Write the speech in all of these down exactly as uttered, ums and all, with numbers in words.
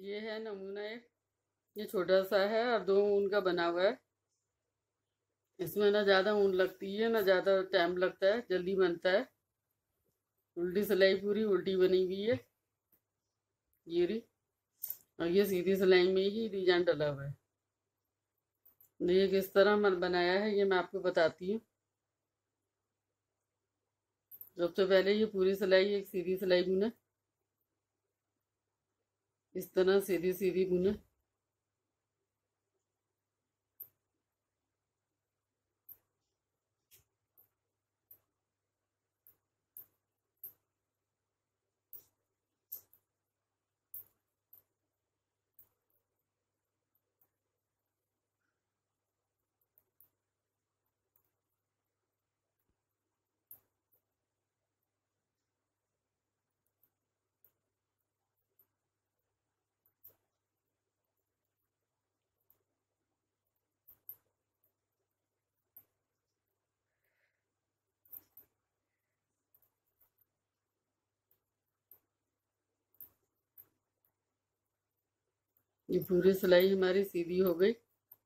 ये है नमूना एक। ये छोटा सा है और दो ऊन का बना हुआ है। इसमें ना ज़्यादा ऊन लगती है ना ज़्यादा टाइम लगता है, जल्दी बनता है। उल्टी सिलाई पूरी उल्टी बनी हुई है ये रही। और ये सीधी सिलाई में ही डिजाइन डला हुआ है। ये किस तरह मन बनाया है ये मैं आपको बताती हूँ। सबसे पहले ये पूरी सिलाई एक सीधी सिलाई बुने, इस तरह सीधी सीधी बुने। ये पूरी सिलाई हमारी सीधी हो गई।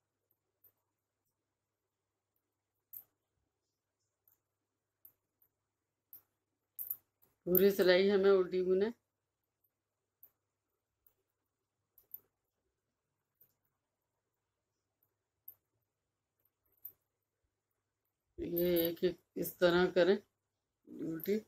पूरी सिलाई हमें उल्टी बुने। ये एक एक इस तरह करें उल्टी।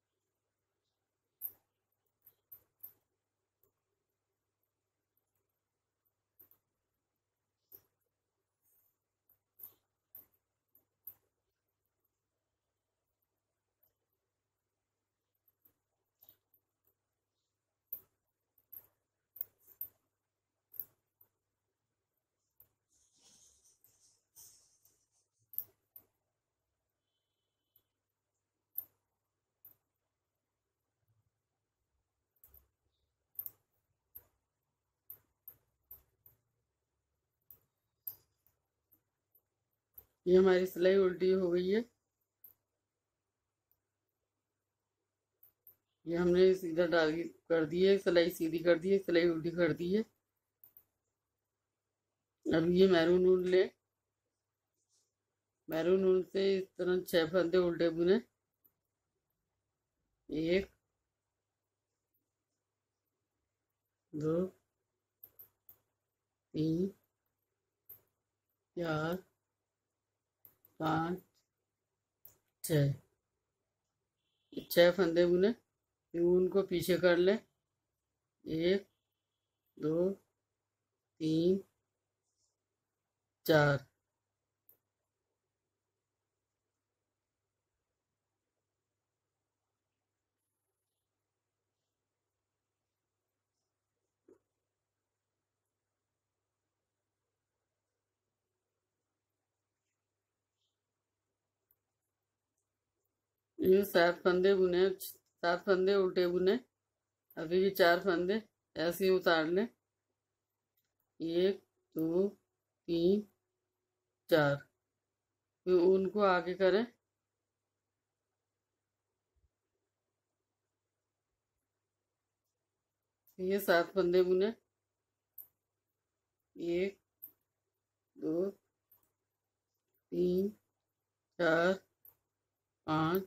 ये हमारी सिलाई उल्टी हो गई है। ये हमने सीधा डाल कर दी है, सिलाई सीधी कर दी है, सिलाई उल्टी कर दी है। अब ये मैरून ऊन ले, मैरून ऊन से इस तरह छह फंदे उल्टे बुने। एक, दो, तीन, चार, पाँच, छः। छह फंदे बुने। फिर ऊन को पीछे कर ले। एक, दो, तीन, चार। ये सात फंदे बुने, सात फंदे उल्टे बुने। अभी भी चार फंदे ऐसे ही उतार ले। एक, दो, तीन, चार। फिर ऊन को आगे करें। ये सात फंदे बुने। एक, दो, तीन, चार, पाँच,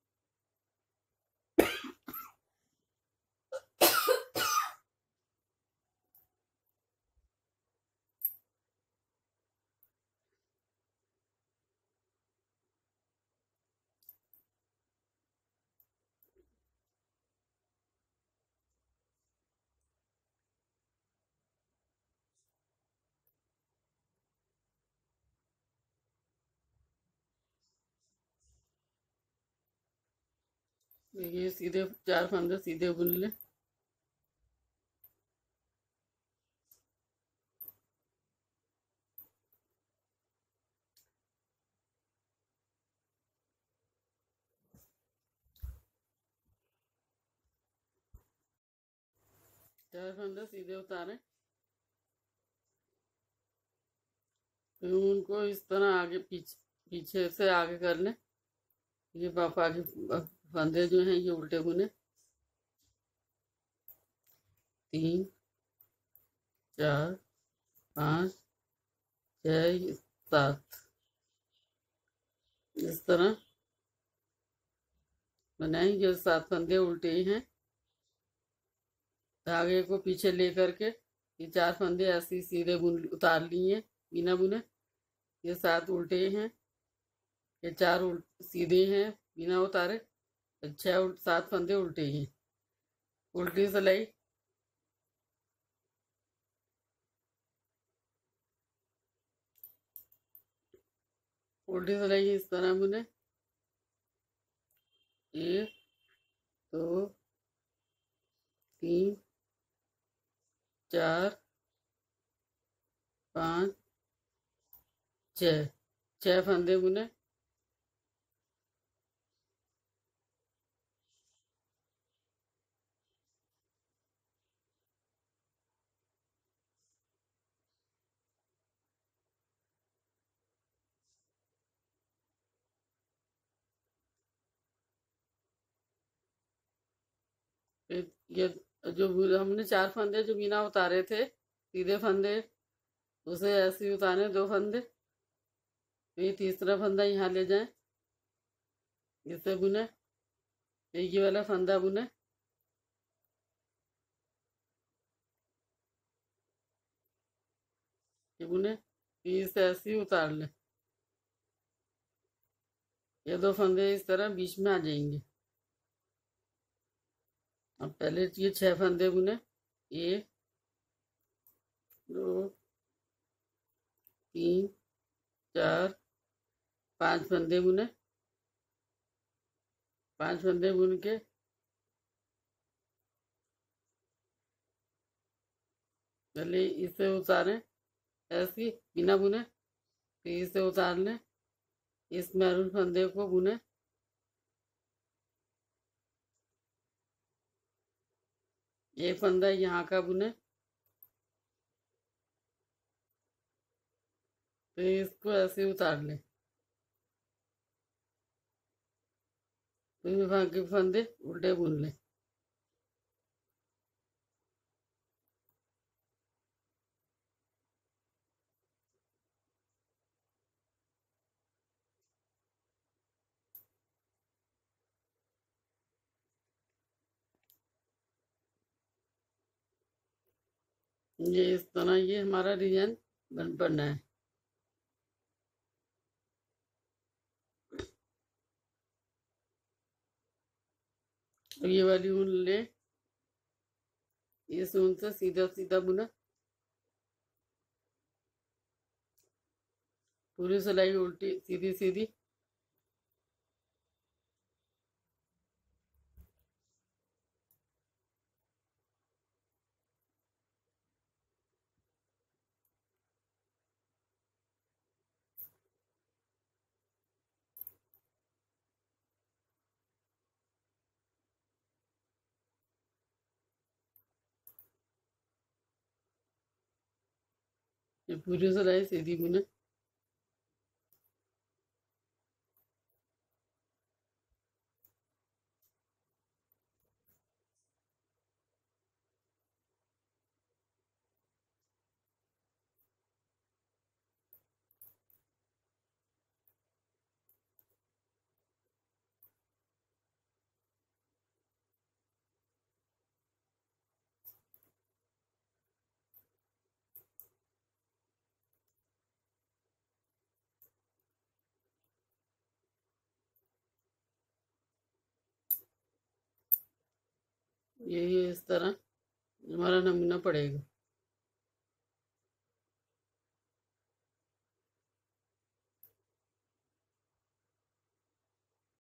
ये सीधे चार फंदे सीधे बुन ले। चार फंदे सीधे उतारे। फिर उनको इस तरह आगे पीछे पीछे से आगे कर ले। ये बाप आगे फंदे जो हैं ये उल्टे बुने। तीन, चार, पाँच, छः, सात, इस तरह बनाएंगे। सात फंदे उल्टे ही हैं, धागे को पीछे लेकर के ये चार फंदे ऐसे सीधे बुन उतार लिए बिना बुने। ये सात उल्टे हैं, ये चार उल्ट सीधे हैं बिना उतारे, छह उल्ट सात फंदे उल्टे हैं। उल्टी सिलाई उल्टी सिलाई इस तरह बुने। एक, दो, तीन, चार, पाँच, छः, छः फंदे बुने। फिर ये जो हमने चार फंदे जो बिना उतारे थे सीधे फंदे, उसे ऐसे ही उतारे दो फंदे। तो ये तीसरा फंदा यहाँ ले जाए, इसे बुने। एक ये वाला फंदा बुने, ये बुने, फिर इसे ऐसे ही उतार ले। ये दो फंदे इस तरह बीच में आ जाएंगे। अब पहले ये छह फंदे बुने। एक, दो, तीन, चार, पांच फंदे बुने। पांच फंदे बुन के पहले इसे उतारें ऐसे बिना बुने, फिर इसे उतार लें। इस मैरून फंदे को बुने। एक फंदा यहाँ का बुने, फिर इसको ऐसे उतार लें। फिर बाकी फंदे उल्टे बुन लें। ये इस तरह ये हमारा डिजाइन बन बनना है। तो ये वाली ऊन ले, इस ऊन से सीधा सीधा बुना। पूरी सिलाई उल्टी सीधी सीधी। ये पूरी सिलाई सीधी बुने। ये ये इस तरह हमारा नमूना पड़ेगा।